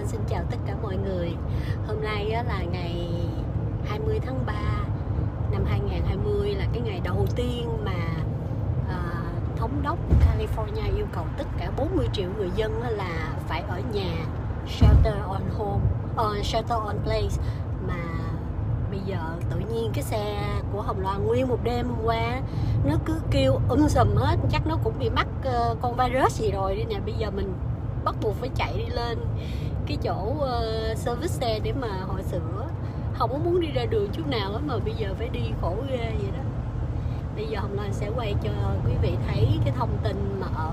xin chào tất cả mọi người. Hôm nay là ngày 20 tháng 3 năm 2020, là cái ngày đầu tiên mà thống đốc California yêu cầu tất cả 40 triệu người dân là phải ở nhà, shelter on home, shelter on place. Mà bây giờ tự nhiên cái xe của Hồng Loan nguyên một đêm hôm qua nó cứ kêu sùm hết, chắc nó cũng bị mắc con virus gì rồi đi nè. Bây giờ mình bắt buộc phải chạy đi lên cái chỗ service xe để mà họ sửa. Không có muốn đi ra đường chút nào hết, mà bây giờ phải đi khổ ghê vậy đó. Bây giờ Hồng Loan sẽ quay cho quý vị thấy cái thông tin mà ở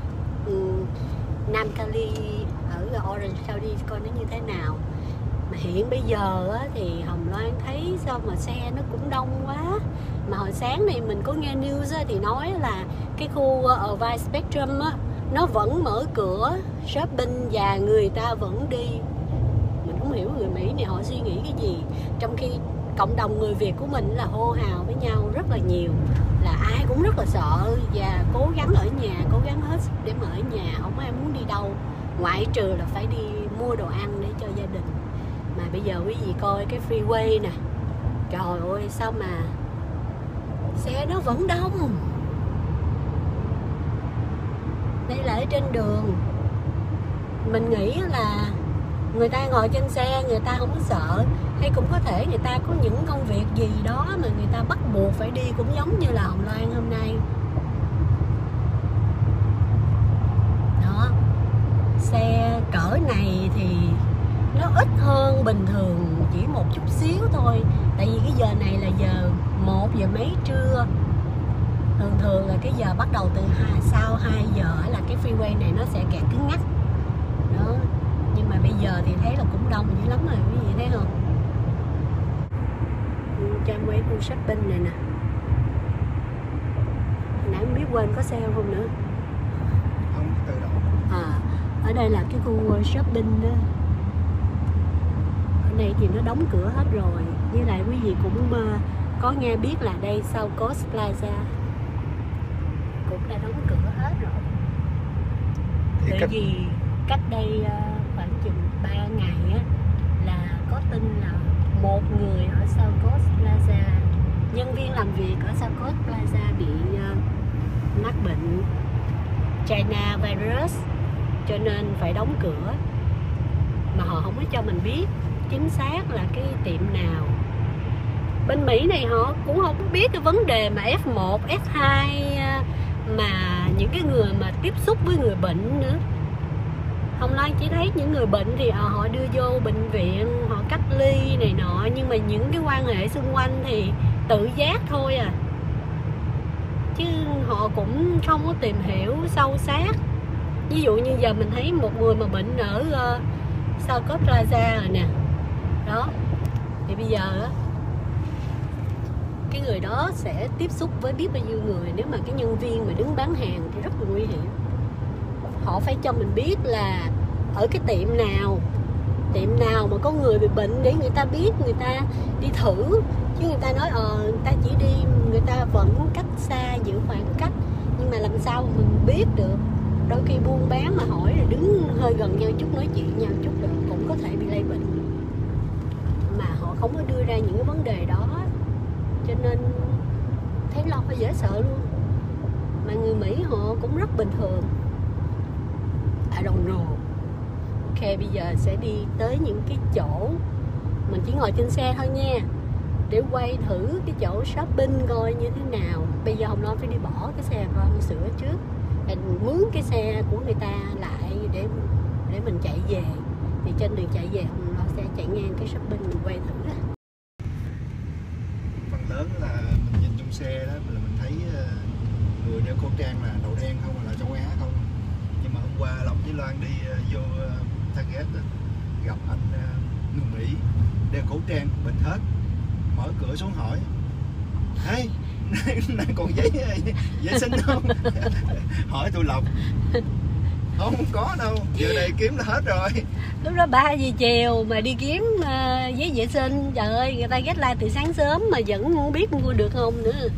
Nam Cali, ở Orange County coi nó như thế nào. Mà hiện bây giờ á, thì Hồng Loan thấy sao mà xe nó cũng đông quá. Mà hồi sáng này mình có nghe news á, thì nói là cái khu ở Vice Spectrum á, nó vẫn mở cửa shopping và người ta vẫn đi. Mình không hiểu người Mỹ này họ suy nghĩ cái gì, trong khi cộng đồng người Việt của mình là hô hào với nhau rất là nhiều, là ai cũng rất là sợ và cố gắng ở nhà, cố gắng hết sức để mà ở nhà, không ai muốn đi đâu ngoại trừ là phải đi mua đồ ăn để cho gia đình. Mà bây giờ quý vị coi cái freeway nè, trời ơi sao mà xe nó vẫn đông. Đây là ở trên đường. Mình nghĩ là người ta ngồi trên xe người ta không có sợ, hay cũng có thể người ta có những công việc gì đó mà người ta bắt buộc phải đi, cũng giống như là Hồng Loan hôm nay đó. Xe cỡ này thì nó ít hơn bình thường chỉ một chút xíu thôi, tại vì cái giờ này là giờ 1 giờ mấy trưa. Thường là cái giờ bắt đầu từ sau 2 giờ là cái freeway này nó sẽ kẹt cứng ngắc đó. Nhưng mà bây giờ thì thấy là cũng đông dữ lắm rồi, quý vị thấy không? Trang quay khu shopping này nè. Hồi nãy không biết quên có xe không nữa. Không, tự động. Ở đây là cái khu shopping đó. Ở đây thì nó đóng cửa hết rồi. Với lại quý vị cũng có nghe biết là đây South Coast Plaza cũng đã đóng cửa hết rồi. Tại vì cách đây khoảng chừng 3 ngày á, là có tin là một người ở South Coast Plaza, nhân viên làm việc ở South Coast Plaza bị mắc bệnh China virus, cho nên phải đóng cửa. Mà họ không có cho mình biết chính xác là cái tiệm nào. Bên Mỹ này họ cũng không biết cái vấn đề mà F1, F2, mà những cái người mà tiếp xúc với người bệnh nữa. Hồng Loan chỉ thấy những người bệnh thì họ đưa vô bệnh viện, họ cách ly này nọ, nhưng mà những cái quan hệ xung quanh thì tự giác thôi à, chứ họ cũng không có tìm hiểu sâu sát. Ví dụ như giờ mình thấy một người mà bệnh ở South Coast Plaza rồi nè đó, thì bây giờ cái người đó sẽ tiếp xúc với biết bao nhiêu người. Nếu mà cái nhân viên mà đứng bán hàng thì rất là nguy hiểm. Họ phải cho mình biết là ở cái tiệm nào mà có người bị bệnh để người ta biết, người ta đi thử. Chứ người ta nói người ta chỉ đi, người ta vẫn cách xa, giữ khoảng cách, nhưng mà làm sao mà mình biết được. Đôi khi buôn bán mà hỏi là đứng hơi gần nhau chút, nói chuyện nhau chút rồi cũng có thể bị lây bệnh. Mà họ không có đưa ra những cái vấn đề đó, cho nên thấy lo và dễ sợ luôn. Mà người Mỹ họ cũng rất bình thường. I don't know. Ok, bây giờ sẽ đi tới những cái chỗ mình chỉ ngồi trên xe thôi nha, để quay thử cái chỗ shopping coi như thế nào. Bây giờ Hồng Loan phải đi bỏ cái xe con sửa trước, mình mướn cái xe của người ta lại để mình chạy về. Thì trên đường chạy về Hồng Loan sẽ chạy ngang cái shopping mình quay thử đó. Phần lớn là mình nhìn trong xe đó là mình thấy người đeo khẩu trang là đầu đen không, là châu Á không. Nhưng mà hôm qua Lộc với Loan đi vô Target đó, gặp anh người Mỹ đeo khẩu trang bịt hết, mở cửa xuống hỏi: "Hey, này còn giấy vệ sinh không?" Hỏi tụi Lộc: "Không có đâu, giờ này kiếm là hết rồi." Lúc đó 3 giờ chiều mà đi kiếm giấy vệ sinh, trời ơi, người ta deadline từ sáng sớm mà vẫn không biết mua được không nữa.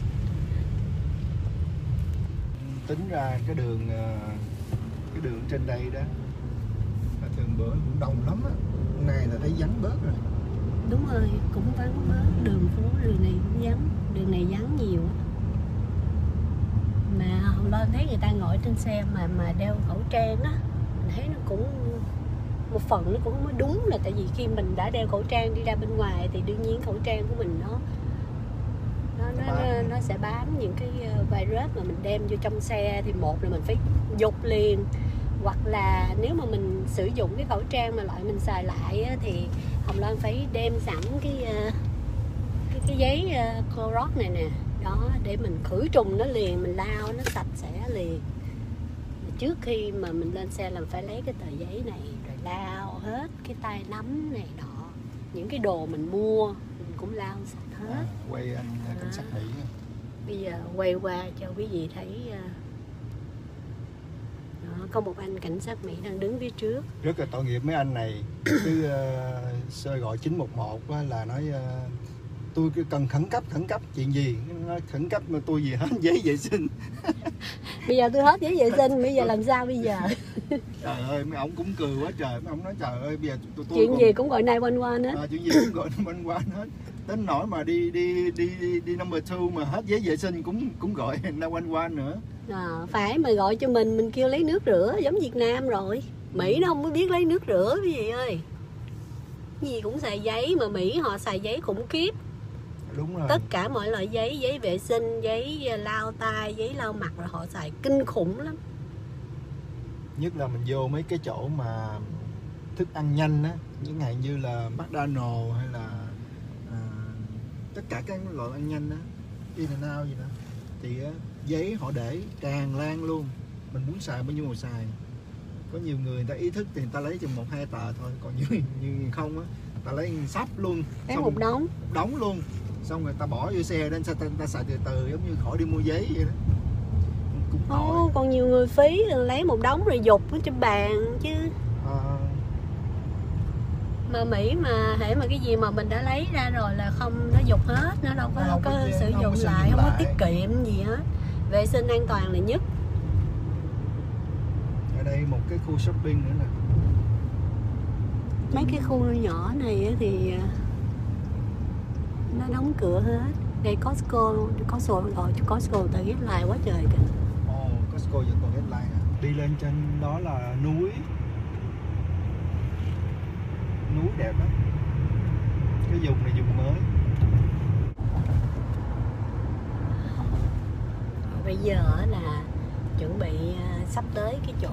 Tính ra cái đường trên đây đó Thường bữa cũng đông lắm á, hôm nay là thấy vắng bớt rồi. Đúng rồi, cũng vắng bớt, đường phố đường này cũng vắng, đường này vắng nhiều á. Mà hôm đó thấy người ta ngồi trên xe mà đeo khẩu trang á, mình thấy nó cũng một phần nó cũng không có đúng, là tại vì khi mình đã đeo khẩu trang đi ra bên ngoài thì đương nhiên khẩu trang của mình nó sẽ bám những cái virus mà mình đem vô trong xe, thì một là mình phải dục liền, hoặc là nếu mà mình sử dụng cái khẩu trang mà loại mình xài lại á, thì Hồng Loan phải đem sẵn cái giấy Clorox này nè đó, để mình khử trùng nó liền, mình lau nó sạch sẽ liền. Trước khi mà mình lên xe là mình phải lấy cái tờ giấy này rồi lau hết cái tay nắm này nọ, những cái đồ mình mua mình cũng lau sạch hết. Quay anh cảnh sát Mỹ. Bây giờ quay qua cho quý vị thấy đó, có một anh cảnh sát Mỹ đang đứng phía trước. Rất là tội nghiệp mấy anh này, cứ gọi 911 là nói tôi cần khẩn cấp chuyện gì, nói khẩn cấp mà tôi gì hết giấy vệ sinh. Bây giờ tôi hết giấy vệ sinh, bây giờ làm sao bây giờ? Trời ơi, mấy ông cũng cười quá trời, mấy ông nói trời ơi bây giờ tôi chuyện còn... gì cũng gọi 911 hết. Chuyện gì cũng gọi 911 hết. Đến nỗi mà đi number 2 mà hết giấy vệ sinh cũng gọi 911 nữa. Phải mà gọi cho mình kêu lấy nước rửa giống Việt Nam rồi. Mỹ nó không có biết lấy nước rửa cái gì ơi. Cái gì cũng xài giấy, mà Mỹ họ xài giấy khủng khiếp. Đúng rồi. Tất cả mọi loại giấy vệ sinh, giấy lau tay, giấy lau mặt rồi họ xài kinh khủng lắm. Nhất là mình vô mấy cái chỗ mà thức ăn nhanh á, những ngày như là McDonald's hay là tất cả các loại ăn nhanh á, In-N-Out gì đó, thì giấy họ để tràn lan luôn, mình muốn xài bao nhiêu mà xài. Có nhiều người ta ý thức thì người ta lấy chừng 1-2 tờ thôi, còn như không á, ta lấy sắp luôn, xong một đống luôn, xong người ta bỏ vô xe đến ta xài từ từ giống như khỏi đi mua giấy vậy đó. Cũng còn nhiều người phí lấy một đống rồi dục ở trên bàn chứ. Mà Mỹ mà hễ mà cái gì mà mình đã lấy ra rồi là không, nó dục hết, nó đâu có sử dụng lại, không có tiết kiệm gì hết. Vệ sinh an toàn là nhất. Ở đây một cái khu shopping nữa nè. Mấy cái khu nhỏ này thì nó đóng cửa hết. Đây Costco tại ghép lại quá trời kìa. Costco vẫn còn ghép lại. Đi lên trên đó là núi đẹp lắm. Cái vùng này vùng mới. Bây giờ là chuẩn bị sắp tới cái chỗ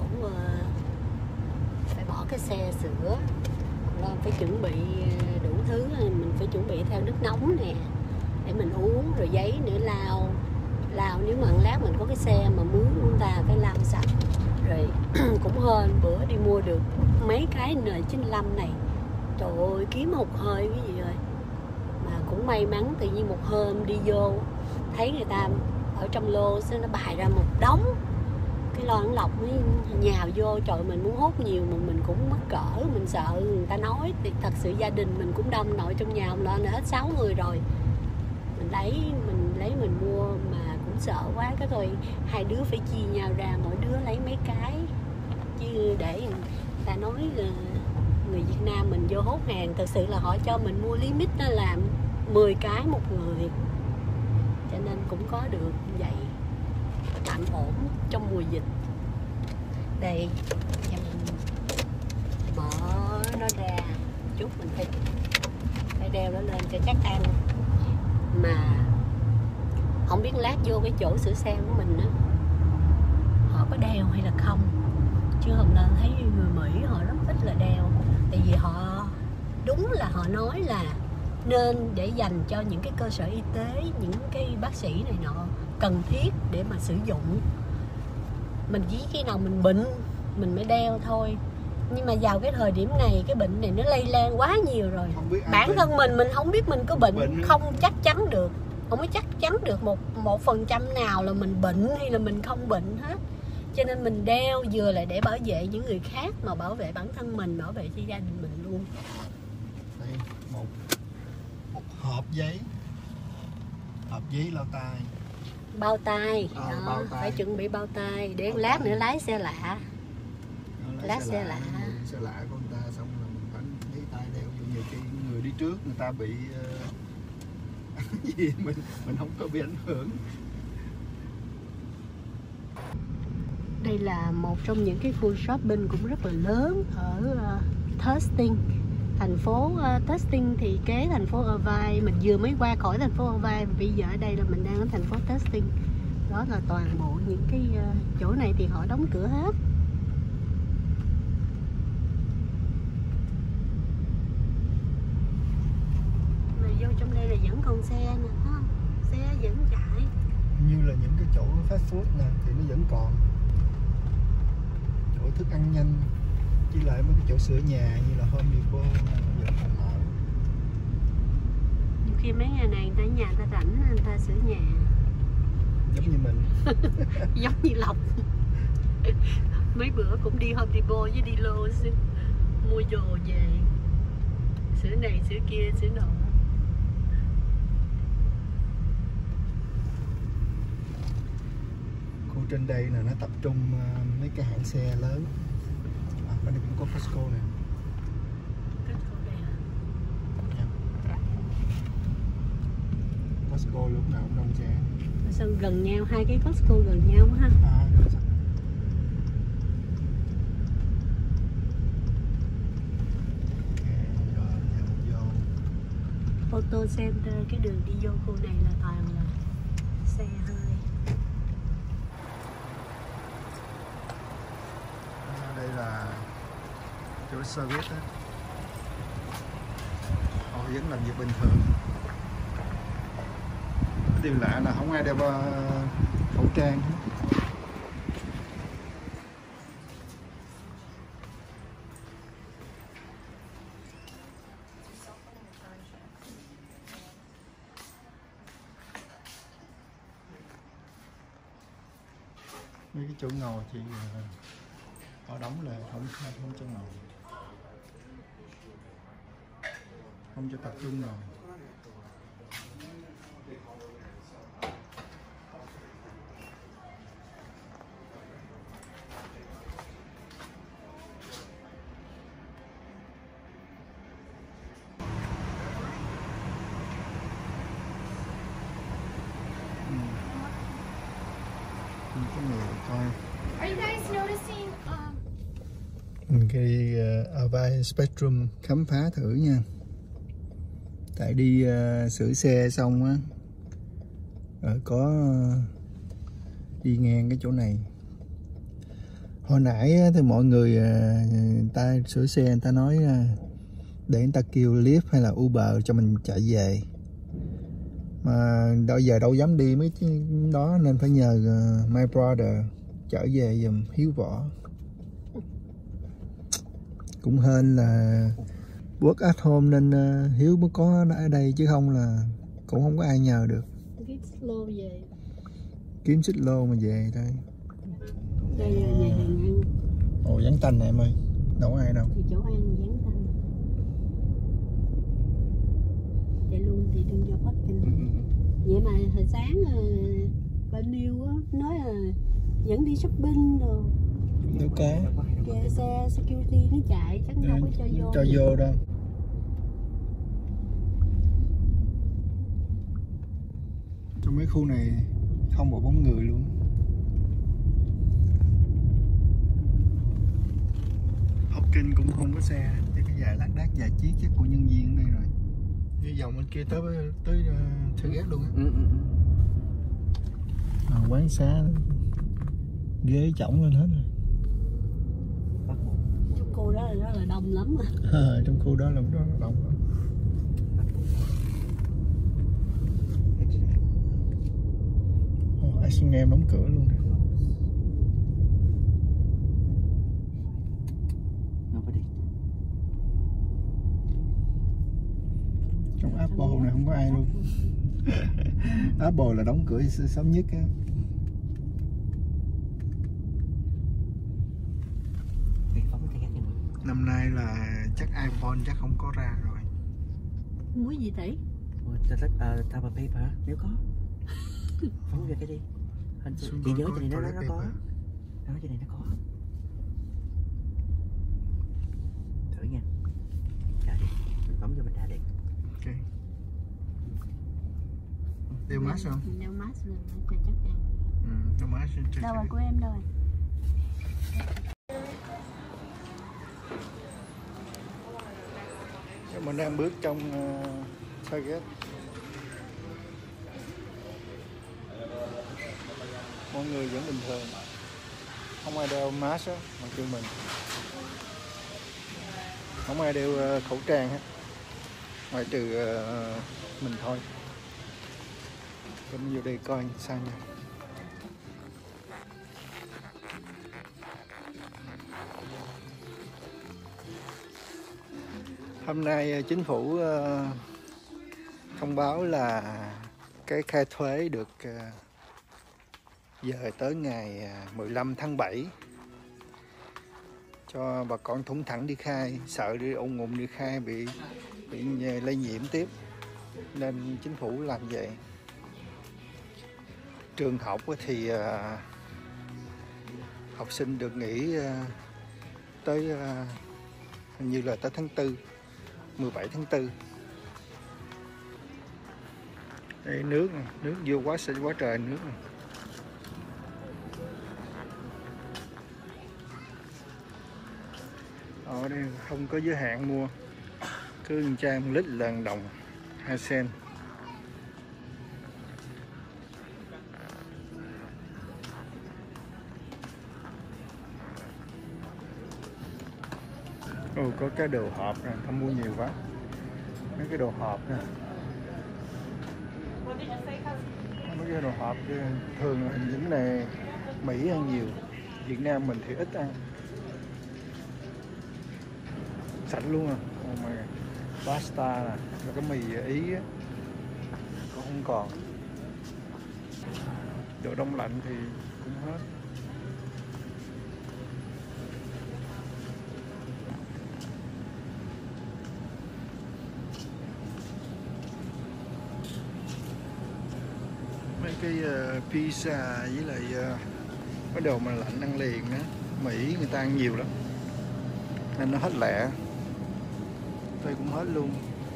phải bỏ cái xe sửa, rồi phải chuẩn bị đủ thứ, mình phải chuẩn bị theo nước nóng nè để mình uống, rồi giấy nữa lau nếu mà lát mình có cái xe mà mướn chúng ta phải lau sạch. Rồi cũng hên bữa đi mua được mấy cái N95 này, trời ơi kiếm hụt hơi cái gì rồi. Mà cũng may mắn tự nhiên một hôm đi vô thấy người ta ở trong lô nó bày ra một đống cái lon lọc mới nhào vô, trời mình muốn hút nhiều mà mình cũng mắc cỡ, mình sợ người ta nói. Thì thật sự gia đình mình cũng đông, nội trong nhà lo là hết 6 người rồi, mình lấy mình mua mà cũng sợ quá, cái rồi hai đứa phải chia nhau ra, mỗi đứa lấy mấy cái, chứ để người ta nói là người Việt Nam mình vô hốt hàng. Thật sự là họ cho mình mua limit đó là 10 cái một người, cho nên cũng có được vậy, tạm ổn trong mùa dịch. Đây mình mở nó ra chút, mình phải đeo nó lên cho chắc ăn. Mà không biết lát vô cái chỗ sửa xe của mình á, họ có đeo hay là không, chứ hôm nay thấy người Mỹ họ rất ít là đeo. Tại vì họ đúng là họ nói là nên để dành cho những cái cơ sở y tế, những cái bác sĩ này nọ cần thiết để mà sử dụng. Mình chỉ khi nào mình bệnh mình mới đeo thôi. Nhưng mà vào cái thời điểm này, cái bệnh này nó lây lan quá nhiều rồi. Bản thân mình không biết mình có bệnh không chắc chắn được, không có chắc chắn được 1% nào là mình bệnh hay là mình không bệnh hết. Cho nên mình đeo vừa là để bảo vệ những người khác, mà bảo vệ bản thân mình, bảo vệ cho gia đình mình luôn. Đây một hộp giấy lau tay, bao tay, phải chuẩn bị bao tay để lát nữa lái xe lạ. lái xe lạ. Xe lạ của người ta, xong là mình phải giấy tay đeo vô. Nhiều khi người đi trước người ta bị gì mình không có bị ảnh hưởng. Đây là một trong những cái khu shopping cũng rất là lớn ở Tustin, thành phố Tustin thì kế thành phố Irvine. Mình vừa mới qua khỏi thành phố Irvine, bây giờ ở đây là mình đang ở thành phố Tustin. Đó là toàn bộ những cái chỗ này thì họ đóng cửa hết. Mà vô trong đây là vẫn còn xe nè, thấy không? Xe vẫn chạy. Như là những cái chỗ fast food nè thì nó vẫn còn, chỗ thức ăn nhanh, chỉ lại mấy cái chỗ sửa nhà như là Home Depot vẫn còn mở. Nhiều khi mấy ngày này người ta nhà ta rảnh người ta sửa nhà. Giống như mình. Giống như Lộc. Mấy bữa cũng đi Home Depot với đi Lowe's mua đồ về, sửa này sửa kia sửa nọ. Khu trên đây là nó tập trung mấy cái hãng xe lớn. Bên đây cũng có Costco nè. Costco đây hả? Costco lúc nào cũng đông xe. Sao gần nhau, hai cái Costco gần nhau ha? Rồi sao? Auto Center, cái đường đi vô khu này là toàn là xe hơi. Đây là chỗ service đó. Họ vẫn làm việc bình thường. Điều lạ là không ai đeo khẩu trang. Mấy cái chỗ ngồi thì họ đóng là không cho ngồi, không cho tập trung ngồi. Cái người coi. Are you guys noticing? Mình đi Irvine Spectrum khám phá thử nha. Tại đi sửa xe xong á, rồi có đi ngang cái chỗ này. Hồi nãy á, thì mọi người ta sửa xe người ta nói để người ta kêu Lyft hay là Uber cho mình chạy về. Mà đâu giờ đâu dám đi mấy cái đó nên phải nhờ my brother chở về giùm Hiếu Võ. Cũng hên là work at home nên Hiếu mới có ở đây, chứ không là cũng không có ai nhờ được. Kiếm xích lô về. Kiếm xích lô mà về đây. Đây là nhà hàng ăn. Ồ, vắng tanh này em ơi, đâu có ai đâu. Thì chỗ ăn vắng tanh. Chạy luôn thì đừng cho parking. Vậy mà hồi sáng bên Niu á nói là vẫn đi shopping rồi. Đâu có. Kìa xe security nó chạy chắc không có cho vô. Cho vô đâu. Trong mấy khu này không một bóng người luôn. Hopkins cũng không có xe, chỉ có vài lác đác vài chiếc chắc của nhân viên ở đây rồi. Như vòng bên kia tới thử ghét luôn á. Quán xá ghế chỏng lên hết rồi. Trong khu đó là rất là đông lắm mà. Trong khu đó là rất là đông lắm. H&M đóng cửa luôn rồi. Trong Apple này không có ai luôn. Apple là đóng cửa sớm nhất á. Năm nay là chắc iPhone chắc không có ra rồi. Muối gì tỷ? Tao paper nếu có. Phóng ra cái đi. Chị nhớ trên này nó có. Nói trên này nó có. Đeo mask không? Đeo mask lên cho chắc ăn. Đeo mask. Đâu rồi của em đâu rồi? Mình đang bước trong Target. Mọi người vẫn bình thường, không ai đeo mask á, mà kêu mình không ai đeo khẩu trang hết, ngoại trừ mình thôi. Mình vô đây coi sao nha. Hôm nay chính phủ thông báo là cái khai thuế được dời tới ngày 15 tháng 7 cho bà con thủng thẳng đi khai, sợ đi ùn ùn đi khai bị lây nhiễm tiếp, nên chính phủ làm vậy. Trường học thì học sinh được nghỉ tới hình như là tới tháng 4, 17 tháng 4. Đây nước này, nước vô quá trời nước này. Ở đây không có giới hạn mua, cứ 100 lít là 1 đồng 2 sen. Có cái đồ hộp nè, không mua nhiều quá. Mấy cái đồ hộp nè, mấy cái đồ hộp thường là những này Mỹ ăn nhiều, Việt Nam mình thì ít ăn. Sạch luôn à. Mà pasta nè, rồi cái mì Ý á cũng không còn. Đồ đông lạnh thì cũng hết. Mấy cái pizza với lại cái đồ mà lạnh ăn liền á, Mỹ người ta ăn nhiều lắm nên nó hết lẹ. Đây cũng hết luôn.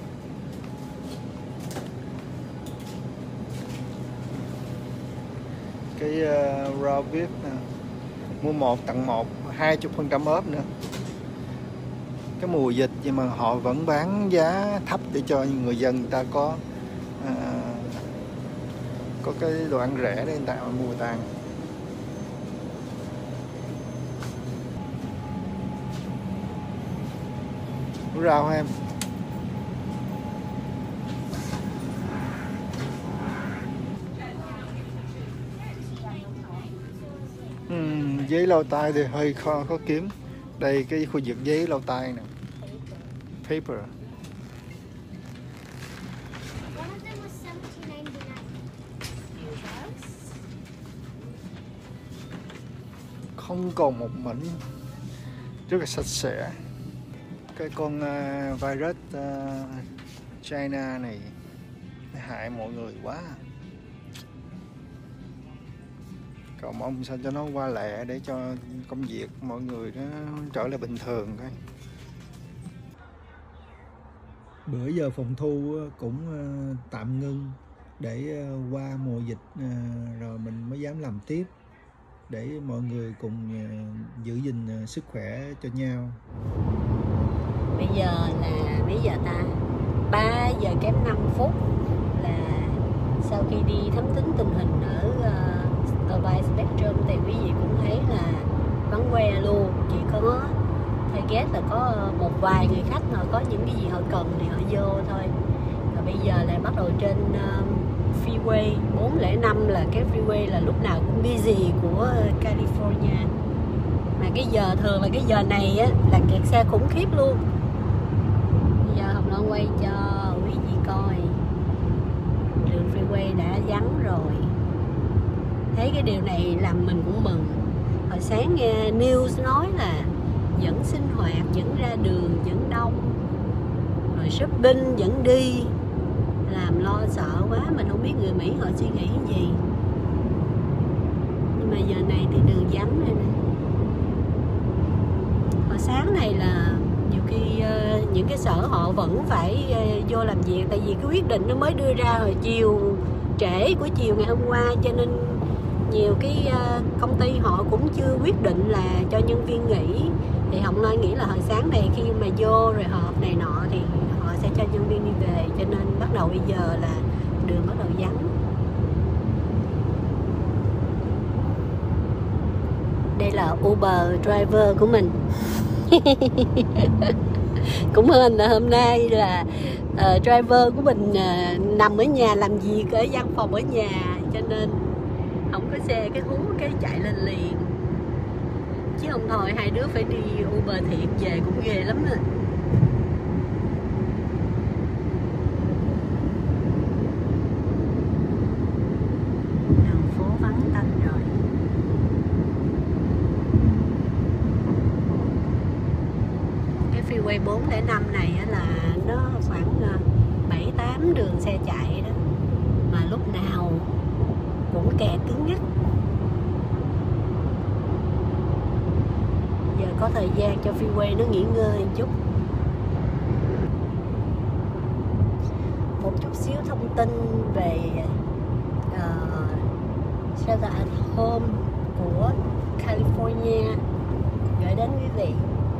Cái raw beef nè, mua 1 tặng 1, 20% ốp nữa. Cái mùa dịch nhưng mà họ vẫn bán giá thấp để cho người dân người ta có cái đồ ăn rẻ để người ta mua người ta ăn. Rau hả em? Giấy lau tay thì hơi khó kiếm. Đây cái khu vực giấy lau tay nè. Paper. One of them was $17.99. Không còn một mảnh, rất là sạch sẽ. Cái con virus China này hại mọi người quá. Cầu mong sao cho nó qua lẹ để cho công việc mọi người nó trở lại bình thường coi. Bữa giờ phòng thu cũng tạm ngưng để qua mùa dịch rồi mình mới dám làm tiếp, để mọi người cùng giữ gìn sức khỏe cho nhau. Bây giờ là mấy giờ ta? 3 giờ kém 5 phút là sau khi đi thám thính tình hình ở Dubai Spectrum thì quý vị cũng thấy là vắng que luôn, chỉ có Target là có một vài người khách mà có những cái gì họ cần thì họ vô thôi. Và bây giờ là bắt đầu trên freeway 405 là cái freeway là lúc nào cũng busy của California. Mà cái giờ thường là cái giờ này á là kẹt xe khủng khiếp luôn. Bây giờ Hồng Loan quay cho quý vị coi đường freeway đã vắng rồi. Thấy cái điều này làm mình cũng mừng. Hồi sáng nghe news nói là vẫn sinh hoạt, vẫn ra đường, vẫn đông, rồi shopping vẫn đi, làm lo sợ quá. Mình không biết người Mỹ họ suy nghĩ gì. Nhưng mà giờ này thì đường vắng đây nè. Hồi sáng này là nhiều khi những cái sở họ vẫn phải vô làm việc, tại vì cái quyết định nó mới đưa ra hồi chiều trễ của chiều ngày hôm qua, cho nên nhiều cái công ty họ cũng chưa quyết định là cho nhân viên nghỉ. Thì Hồng Loan nghĩ là hồi sáng này khi mà vô rồi họp này nọ thì họ sẽ cho nhân viên đi về, cho nên bắt đầu bây giờ là đường bắt đầu vắng. Đây là Uber driver của mình. Cũng hên là hôm nay là driver của mình nằm ở nhà làm việc ở văn phòng ở nhà, cho nên không có xe, cái hú cái chạy lên liền. Chứ không thôi hai đứa phải đi Uber thiệt về cũng ghê lắm rồi. Đường phố vắng tanh rồi. Cái freeway 405 này là nó khoảng 7-8 đường xe chạy đó, mà lúc nào cũng kẹt cứng nhắc. Giờ có thời gian cho freeway nó nghỉ ngơi một chút. Một chút xíu thông tin về Shelter at Home của California gửi đến quý vị.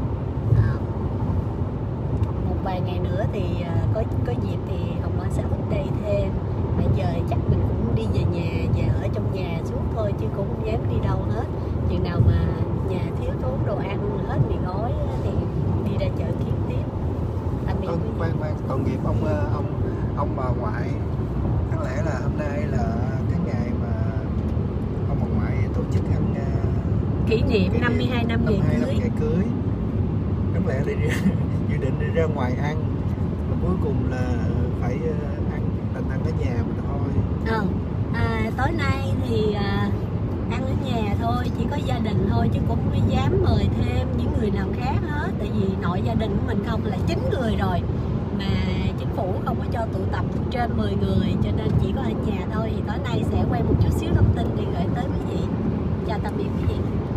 Một vài ngày nữa thì có dịp thì Hồng Loan sẽ update thêm. Bây giờ chắc mình cũng đi về nhà, về ở trong nhà suốt thôi chứ cũng không dám đi đâu hết. Chừng nào mà nhà thiếu thốn đồ ăn hết mì gói thì đi ra chợ kiếm tiếp. Còn nghiệp ông bà ngoại, đáng lẽ là hôm nay là cái ngày mà ông bà ngoại tổ chức ăn kỷ niệm 52 năm ngày cưới. Đáng lẽ đi dự định đi ra ngoài ăn, mà cuối cùng là phải ăn ở nhà mình thôi. Tối nay thì ăn ở nhà thôi, chỉ có gia đình thôi chứ cũng không dám mời thêm những người nào khác hết. Tại vì nội gia đình của mình không là 9 người rồi, mà chính phủ không có cho tụ tập trên 10 người, cho nên chỉ có ở nhà thôi. Thì tối nay sẽ quay một chút xíu thông tin để gửi tới quý vị. Chào tạm biệt quý vị.